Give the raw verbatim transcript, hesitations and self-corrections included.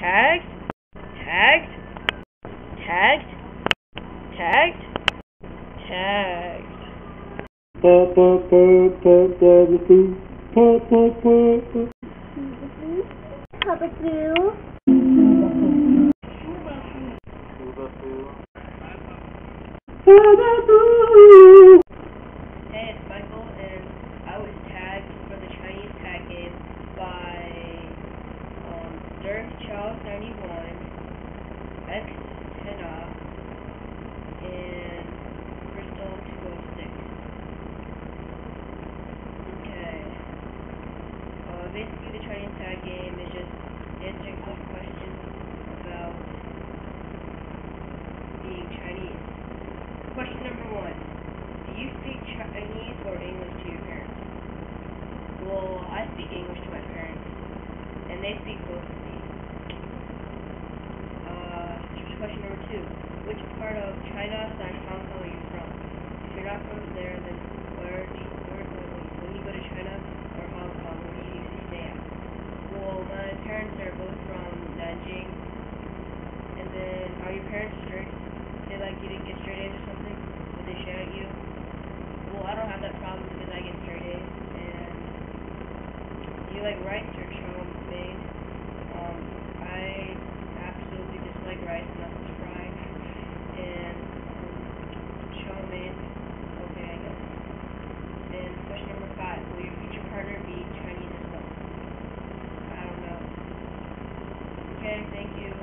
tagged, tagged, tagged, tagged, tagged. Papa Sue. Hey, it's Michael, and I was tagged for the Chinese tag game by um, Dirk Chow ninety-one, xTENAHH, and Crystal two oh six. Okay. Uh, basically, the Chinese tag game is just answering quick questions about being Chinese. Question number one. Do you speak Chinese or English to your parents? Well, I speak English to my parents, and they speak both of me. Uh, question number two. Which part of China slash Hong Kong are you from? If you're not from there, then where do you, where, when you go to China or Hong Kong, where do you usually stay at? Well, my parents are both from Nanjing, and then are your parents strict? Say like you didn't get straight A's or something? Would they shout at you? Well, I don't have that problem because I get straight A's. And do you like rice or chow mein? Um, I absolutely dislike rice unless it's fried. And um, chow mein, okay, I guess. And question number five: will your future partner be Chinese as well? I don't know. Okay, thank you.